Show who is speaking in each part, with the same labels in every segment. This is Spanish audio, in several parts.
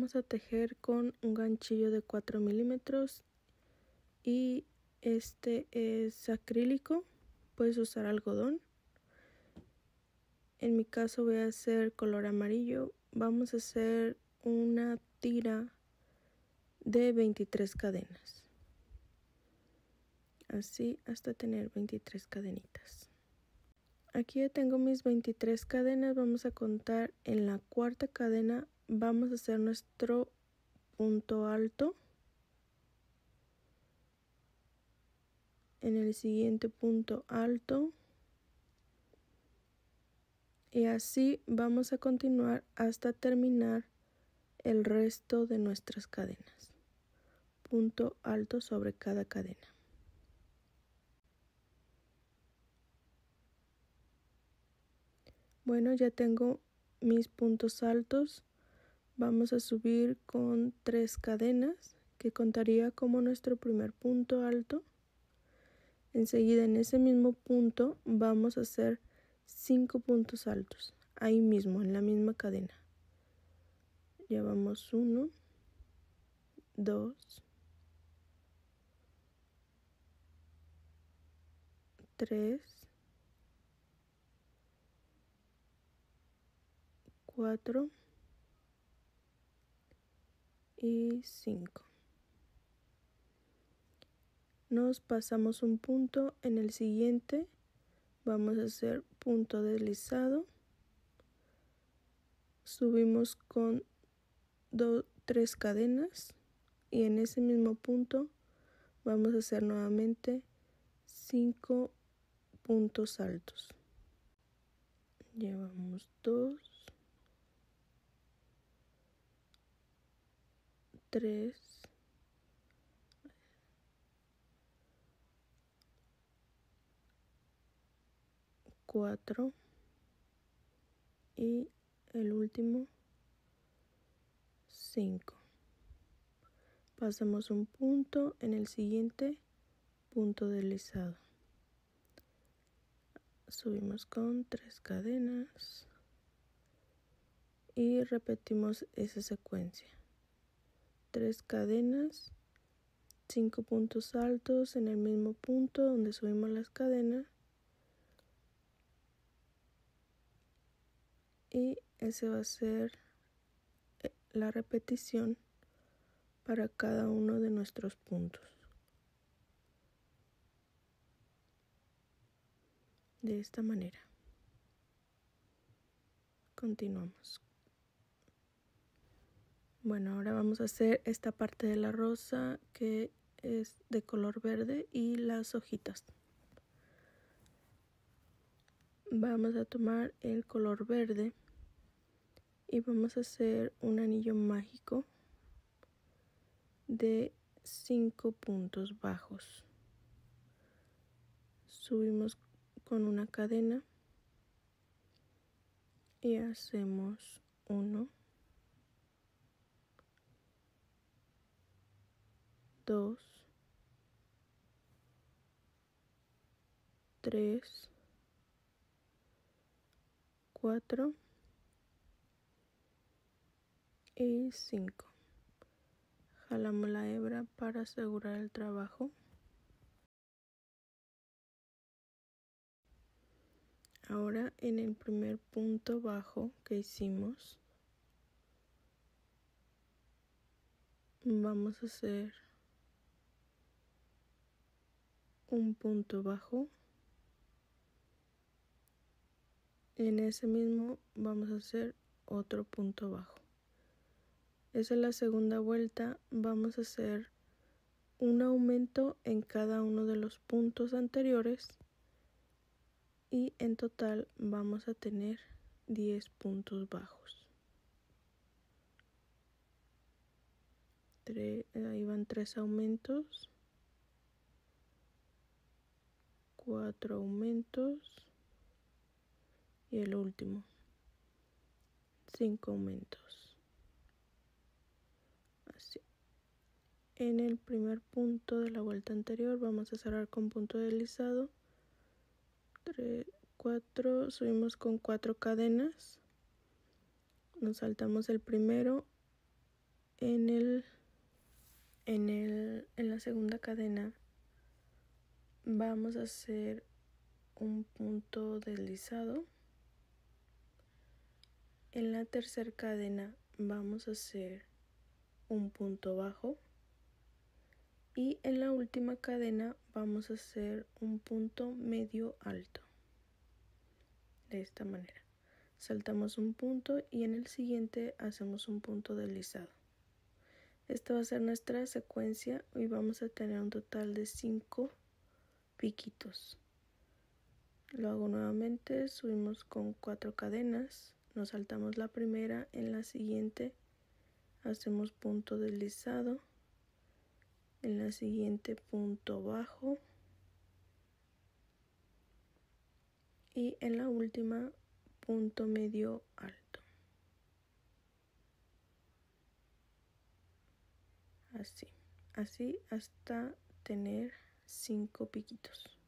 Speaker 1: vamos a tejer con un ganchillo de 4 milímetros y este es acrílico, puedes usar algodón. En mi caso voy a hacer color amarillo. Vamos a hacer una tira de 23 cadenas, así hasta tener 23 cadenitas. Aquí ya tengo mis 23 cadenas. Vamos a contar en la cuarta cadena, vamos a hacer nuestro punto alto. En el siguiente punto alto, y así vamos a continuar hasta terminar el resto de nuestras cadenas. Punto alto sobre cada cadena. Bueno, ya tengo mis puntos altos. Vamos a subir con 3 cadenas, que contaría como nuestro primer punto alto. Enseguida en ese mismo punto vamos a hacer 5 puntos altos, ahí mismo en la misma cadena. Llevamos 1, 2, 3, 4 y 5. Nos pasamos un punto. En el siguiente vamos a hacer punto deslizado. Subimos con 3 cadenas y en ese mismo punto vamos a hacer nuevamente 5 puntos altos. Llevamos 2, 3, 4 y el último 5. Pasamos un punto. En el siguiente punto deslizado. Subimos con 3 cadenas y repetimos esa secuencia. 3 cadenas, 5 puntos altos en el mismo punto donde subimos las cadenas, y ese va a ser la repetición para cada uno de nuestros puntos. De esta manera. Continuamos. Bueno, ahora vamos a hacer esta parte de la rosa que es de color verde y las hojitas. Vamos a tomar el color verde y vamos a hacer un anillo mágico de 5 puntos bajos. Subimos con una cadena y hacemos 1, 2, 3, 4 y 5. Jalamos la hebra para asegurar el trabajo. Ahora en el primer punto bajo que hicimos, vamos a hacer un punto bajo. En ese mismo vamos a hacer otro punto bajo. Esa es la segunda vuelta. Vamos a hacer un aumento en cada uno de los puntos anteriores y en total vamos a tener 10 puntos bajos. Ahí van 3 aumentos, 4 aumentos y el último 5 aumentos. Así. En el primer punto de la vuelta anterior vamos a cerrar con punto deslizado. 3, 4, subimos con 4 cadenas, nos saltamos el primero En la segunda cadena vamos a hacer un punto deslizado. En la tercera cadena vamos a hacer un punto bajo. Y en la última cadena vamos a hacer un punto medio alto. De esta manera. Saltamos un punto y en el siguiente hacemos un punto deslizado. Esta va a ser nuestra secuencia y vamos a tener un total de 5 piquitos. Lo hago nuevamente, subimos con 4 cadenas, nos saltamos la primera, en la siguiente hacemos punto deslizado, en la siguiente punto bajo y en la última punto medio alto. Así hasta tener 5 piquitos.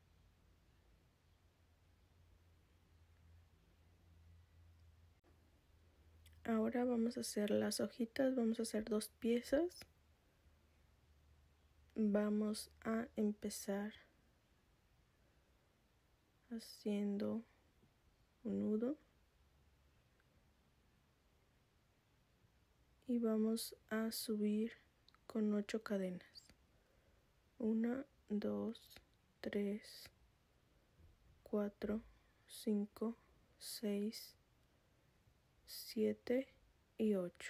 Speaker 1: Ahora vamos a hacer las hojitas, vamos a hacer 2 piezas. Vamos a empezar haciendo un nudo y vamos a subir con 8 cadenas. 1, 2, 3, 4, 5, 6, 7 y 8.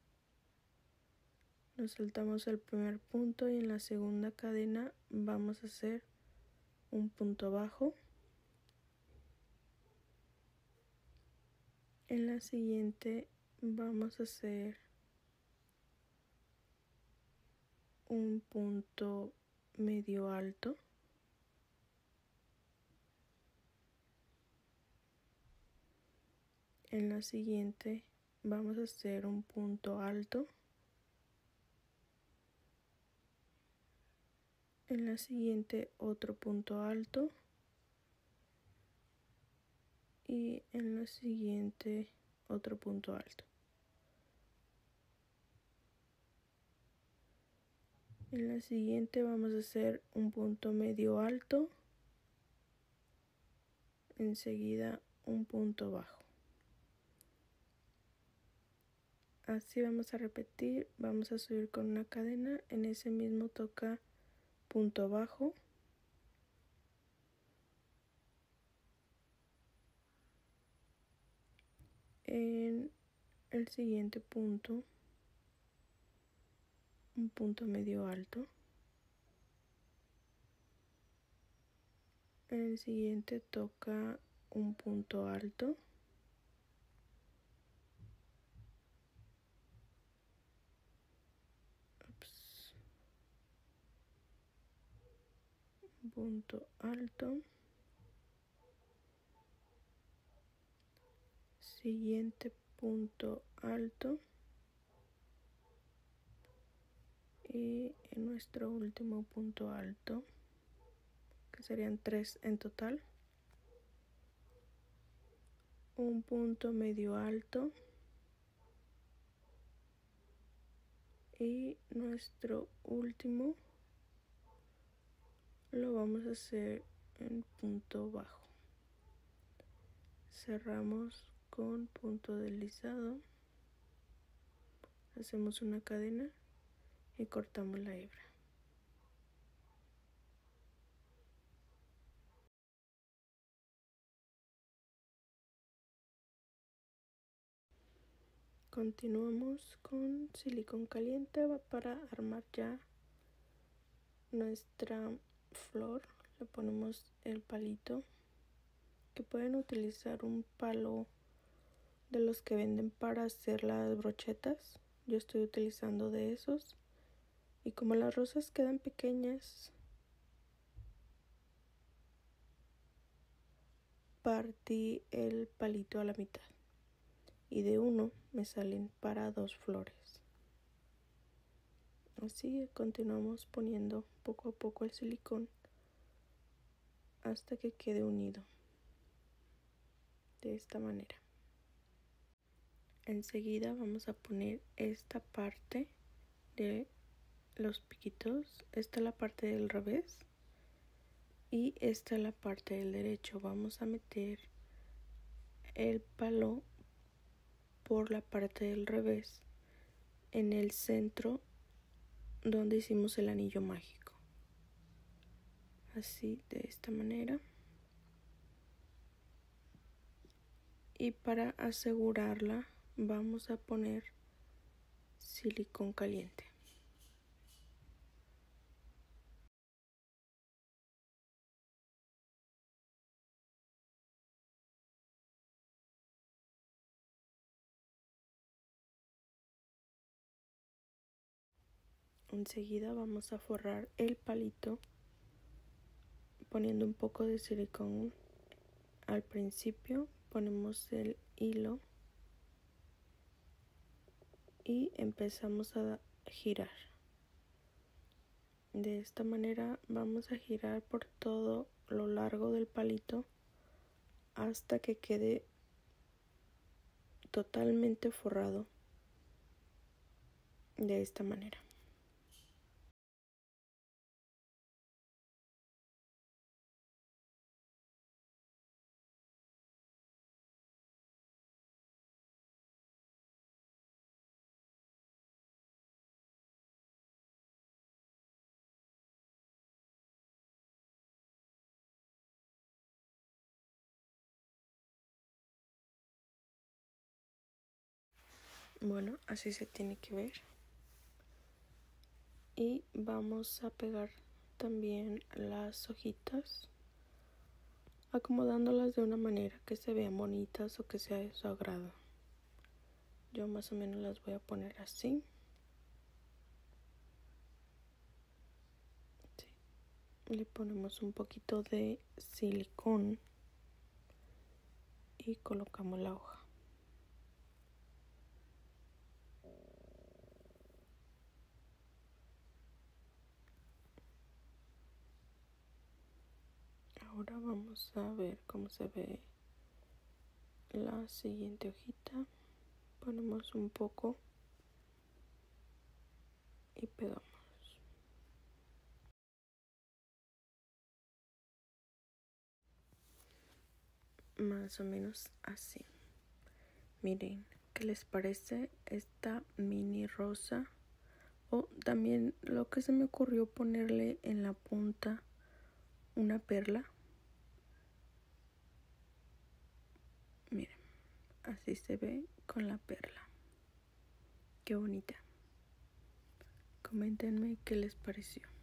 Speaker 1: Nos saltamos el primer punto y en la segunda cadena vamos a hacer un punto bajo. En la siguiente vamos a hacer un punto medio alto. En la siguiente vamos a hacer un punto alto. En la siguiente otro punto alto. Y en la siguiente otro punto alto. En la siguiente vamos a hacer un punto medio alto. Enseguida un punto bajo. Así vamos a repetir, vamos a subir con una cadena, en ese mismo toca punto bajo. En el siguiente punto, un punto medio alto. En el siguiente toca un punto alto. Punto alto. Siguiente punto alto. Y en nuestro último punto alto, que serían 3 en total, un punto medio alto y nuestro último lo vamos a hacer en punto bajo. Cerramos con punto deslizado, hacemos una cadena y cortamos la hebra. Continuamos con silicón caliente para armar ya nuestra flor. Le ponemos el palito, que pueden utilizar un palo de los que venden para hacer las brochetas. Yo estoy utilizando de esos, y como las rosas quedan pequeñas, partí el palito a la mitad y de uno me salen para 2 flores. Así continuamos poniendo poco a poco el silicón hasta que quede unido de esta manera. Enseguida vamos a poner esta parte de los piquitos. Esta es la parte del revés y esta es la parte del derecho. Vamos a meter el palo por la parte del revés en el centro donde hicimos el anillo mágico, así, de esta manera. Y para asegurarla vamos a poner silicón caliente. Enseguida vamos a forrar el palito poniendo un poco de silicón. Al principio ponemos el hilo y empezamos a girar. De esta manera vamos a girar por todo lo largo del palito hasta que quede totalmente forrado de esta manera. Bueno, así se tiene que ver. Y vamos a pegar también las hojitas, acomodándolas de una manera que se vean bonitas o que sea de su agrado. Yo más o menos las voy a poner así. Sí. Le ponemos un poquito de silicón y colocamos la hoja. Ahora vamos a ver cómo se ve la siguiente hojita. Ponemos un poco y pegamos. Más o menos así. Miren, ¿qué les parece esta mini rosa? O también lo que se me ocurrió ponerle en la punta una perla. Miren, así se ve con la perla. Qué bonita. Coméntenme qué les pareció.